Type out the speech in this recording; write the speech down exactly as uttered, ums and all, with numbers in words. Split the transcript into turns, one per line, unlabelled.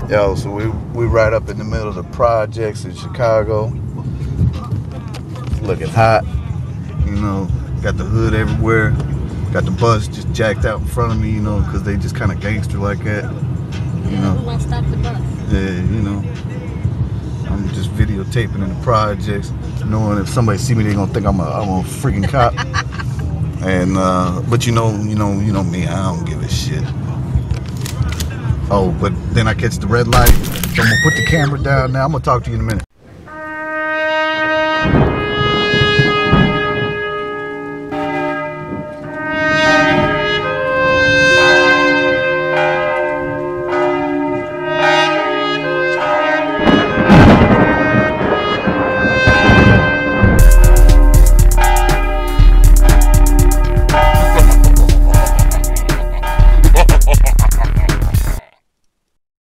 Yo, so we we right up in the middle of the projects in Chicago. Looking hot, you know. Got the hood everywhere. Got the bus just jacked out in front of me, you know, because they just kind of gangster like that. You know.
Who won't stop the bus?
Yeah, you know. I'm just videotaping in the projects, knowing if somebody see me, they gonna think I'm a I'm a freaking cop. And uh, but you know, you know, you know me, I don't give a shit. Oh, but then I catch the red light. So I'm gonna put the camera down now. I'm gonna talk to you in a minute.